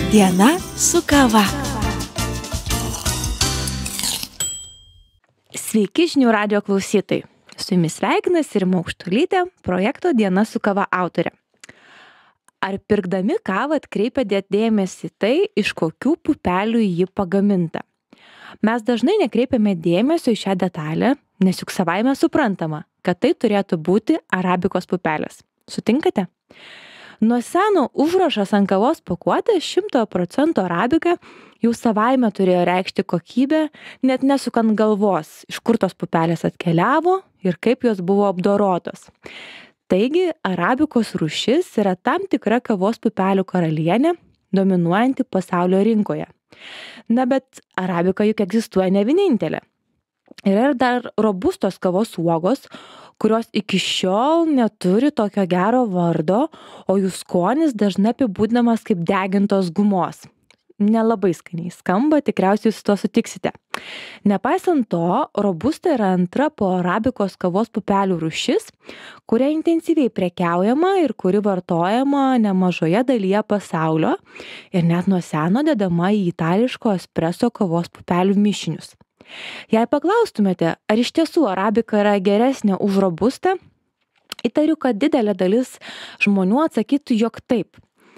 Diena su kava. Sveiki žinių radijo klausytojai. Su jumis sveikinasi Rima Aukštuolytė, projekto Diena su kava autorė. Ar pirkdami kavą atkreipėte dėmesį tai, iš kokių pupelių ji pagaminta? Mes dažnai nekreipiame dėmesio į šią detalę, nes juk savaime suprantama, kad tai turėtų būti arabikos pupelės. Sutinkate? Nuo seno užrašas ant kavos pakuotės 100% arabika jau savaime turėjo reikšti kokybę, net nesukant galvos, iš kur tos pupelės atkeliavo ir kaip jos buvo apdorotos. Taigi, arabikos rūšis yra tam tikra kavos pupelių karalienė, dominuojanti pasaulio rinkoje. Na, bet arabika juk egzistuoja ne vienintelė. Yra ir dar robustos kavos uogos, kurios iki šiol neturi tokio gero vardo, o jų skonis dažnai apibūdinamas kaip degintos gumos. Nelabai skaniai skamba, tikriausiai jūs su tuo sutiksite. Nepaisant to, robusta yra antra po arabikos kavos pupelių rūšis, kuria intensyviai prekiaujama ir kuri vartojama nemažoje dalyje pasaulio ir net nuo seno dedama į itališko espreso kavos pupelių mišinius. Jei paklaustumėte, ar iš tiesų arabika yra geresnė už robustą, įtariu, kad didelė dalis žmonių atsakytų, jog taip.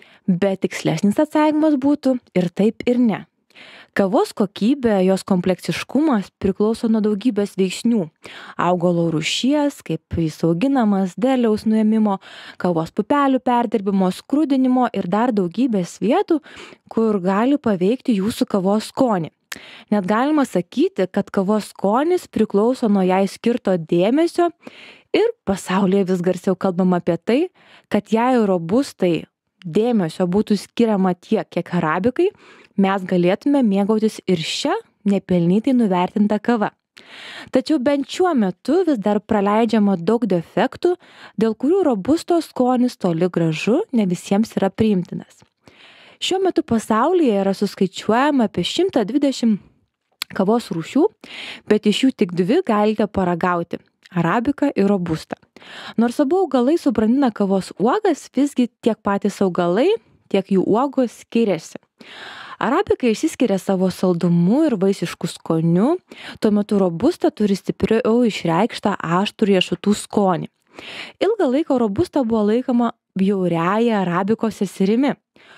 Bet tikslesnis atsakymas būtų ir taip ir ne. Kavos kokybė, jos kompleksiškumas priklauso nuo daugybės veiksnių. Augalo rūšies, kaip jis auginamas, derliaus nuėmimo, kavos pupelių perdirbimo, skrudinimo ir dar daugybės vietų, kur gali paveikti jūsų kavos skonį. Net galima sakyti, kad kavos skonis priklauso nuo jai skirto dėmesio ir pasaulyje vis garsiau kalbama apie tai, kad jei robustai dėmesio būtų skiriama tiek, kiek arabikai, mes galėtume mėgautis ir šią nepelnytai nuvertintą kavą. Tačiau bent šiuo metu vis dar praleidžiama daug defektų, dėl kurių robustos skonis toli gražu ne visiems yra priimtinas. Šiuo metu pasaulyje yra suskaičiuojama apie 120 kavos rūšių, bet iš jų tik 2 galite paragauti – arabika ir robusta. Nors abu augalai subrandina kavos uogas, visgi tiek patys augalai, tiek jų uogos skiriasi. Arabika išsiskiria savo saldumu ir vaisišku skoniu, tuo metu robusta turi stipriau išreikštą aštrų riešutų skonį. Ilgą laiką robusta buvo laikoma bjauriąja arabikos seserimi,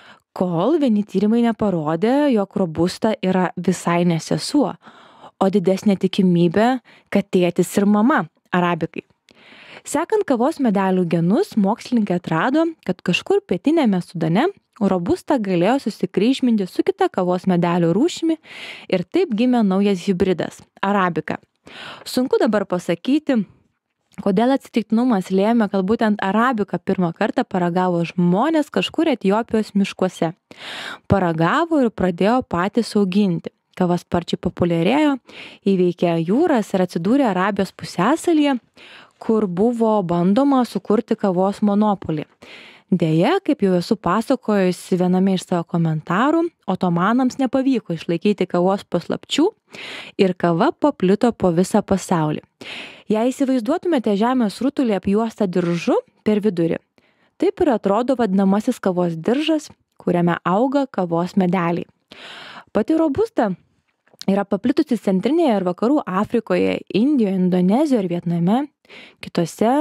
kol vieni tyrimai neparodė, jog robusta yra visai ne sesuo, o didesnė tikimybė, kad tėtis ir mama arabikai. Sekant kavos medelių genus, mokslininkai atrado, kad kažkur pietiniame Sudane robusta galėjo susikryžminti su kita kavos medelių rūšimi ir taip gimė naujas hibridas – arabika. Sunku dabar pasakyti, kodėl atsitiktinumas lėmė, kad būtent arabiką pirmą kartą paragavo žmonės kažkur Etiopijos miškuose. Paragavo ir pradėjo patys auginti. Kava sparčiai populiarėjo, įveikė jūras ir atsidūrė Arabijos pusiasalyje, kur buvo bandoma sukurti kavos monopolį. Deja, kaip jau esu pasakojusi viename iš savo komentarų, otomanams nepavyko išlaikyti kavos paslapčių ir kava paplito po visą pasaulį. Jei įsivaizduotumėte žemės rutulį apjuostą diržu per vidurį, taip ir atrodo vadinamasis kavos diržas, kuriame auga kavos medeliai. Pati robusta yra paplitusi centrinėje ir vakarų Afrikoje, Indijoje, Indonezijoje ir Vietname, kitose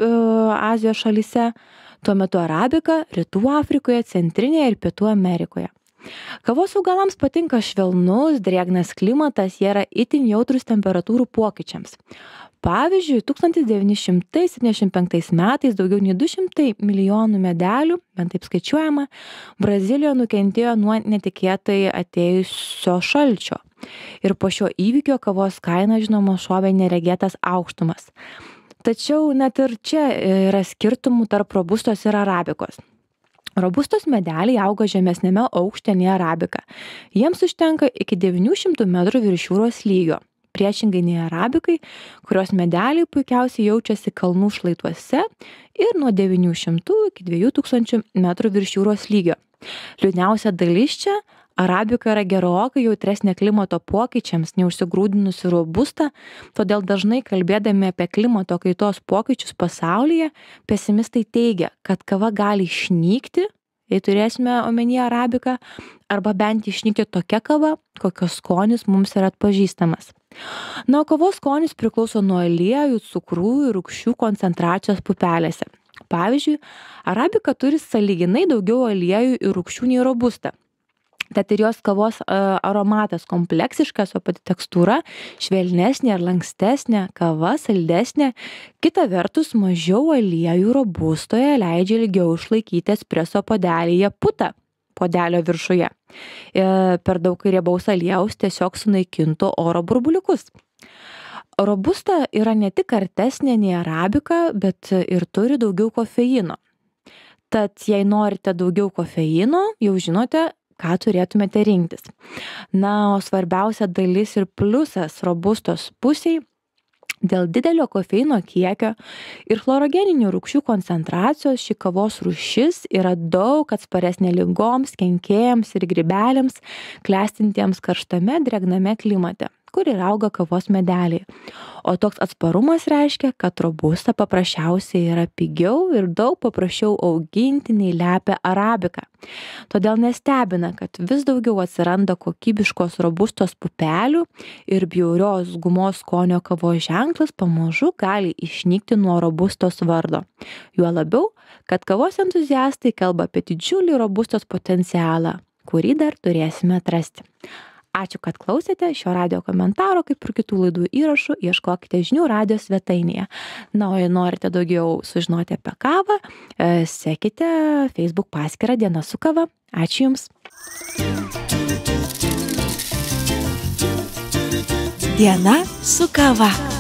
Azijos šalyse, tuo metu arabika Rytų Afrikoje, Centrinėje ir Pietų Amerikoje. Kavos augalams patinka švelnus, drėgnas klimatas, jie yra itin jautrūs temperatūrų pokyčiams. Pavyzdžiui, 1975 metais daugiau nei 200 milijonų medelių, bent taip skaičiuojama, Brazilijoje nukentėjo nuo netikėtai atėjusio šalčio. Ir po šio įvykio kavos kaina, žinoma, šovė neregėtas aukštumas. Tačiau net ir čia yra skirtumų tarp robustos ir arabikos. Robustos medeliai auga žemesnėme aukšte nei arabika. Jiems užtenka iki 900 metrų virš jūros lygio. Priešingai nei arabikai, kurios medeliai puikiausiai jaučiasi kalnų šlaituose ir nuo 900 iki 2000 metrų virš jūros lygio. Liūdniausia dalis čia – arabika yra gerokai jautresnė klimato pokyčiams nei užsigrūdinusi robusta, todėl dažnai kalbėdami apie klimato kaitos pokyčius pasaulyje, pesimistai teigia, kad kava gali išnykti jei turėsime omenyje arabiką, arba bent išnykti tokia kava, kokios skonis mums yra atpažįstamas. Na, o kavos skonis priklauso nuo aliejų, cukrų ir rūgščių koncentracijos pupelėse. Pavyzdžiui, arabika turi sąlyginai daugiau aliejų ir rūgščių nei robusta. Tad ir jos kavos aromatas kompleksiškas, o pati tekstūra švelnesnė ar lankstesnė, kava saldesnė. Kita vertus, mažiau aliejų robustoje leidžia ilgiau išlaikyti espreso podelyje putą podelio viršuje. Per daug riebaus aliejaus tiesiog sunaikintų oro burbuliukus. Robusta yra ne tik kartesnė nei arabika, bet ir turi daugiau kofeino. Tad jei norite daugiau kofeino, jau žinote, ką turėtumėte rinktis. Na, o svarbiausia dalis ir pliusas robustos pusiai dėl didelio kofeino kiekio ir chlorogeninių rūgščių koncentracijos ši kavos rūšis yra daug atsparesnė ligoms, kenkėjams ir grybeliams, klestintiems karštame, drėgname klimate, kur ir auga kavos medeliai. O toks atsparumas reiškia, kad robusta paprasčiausiai yra pigiau ir daug paprasčiau auginti nei lepia arabika. Todėl nestebina, kad vis daugiau atsiranda kokybiškos robustos pupelių ir bjaurios gumos skonio kavos ženklas pamažu gali išnykti nuo robustos vardo. Juo labiau, kad kavos entuziastai kalba apie didžiulį robustos potencialą, kurį dar turėsime atrasti. Ačiū, kad klausėte šio radijo komentaro, kaip ir kitų laidų įrašų, ieškokite žinių radijo svetainėje. Na, o jei norite daugiau sužinoti apie kavą, sekite Facebook paskyrą Diena su kava. Ačiū Jums. Diena su kava.